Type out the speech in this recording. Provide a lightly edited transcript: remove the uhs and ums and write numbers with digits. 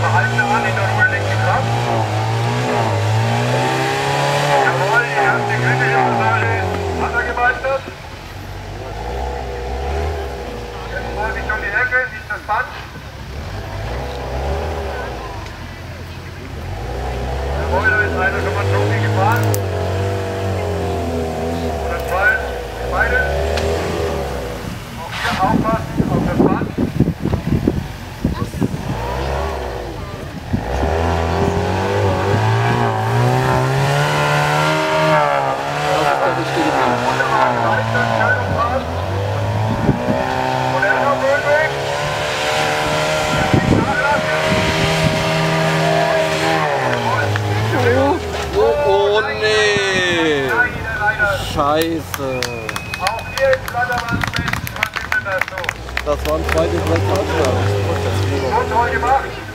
Verhalten an, in der Ruhe liegt die Kraft. Jawohl, die erste Gütehilfesache hat er gemeistert. Jetzt Vorsicht um die Ecke, nicht das Band. Jawohl, da ist einer schon mal Trophy gefahren. Oder zwei, beide. Auch hier aufpassen auf das Band. Oh nee! Scheiße! Auch hier ist Flattermann-Mensch, was ist denn das so? Das war ein zweites Platz. Und toll gemacht!